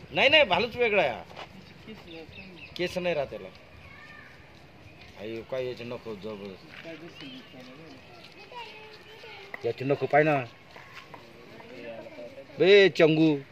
नाही नाही भालूच वेगळा आहे केस नाही राहत त्याला अयो काय याचे नको जबरदस्त याची नको पाय ना बे चंगू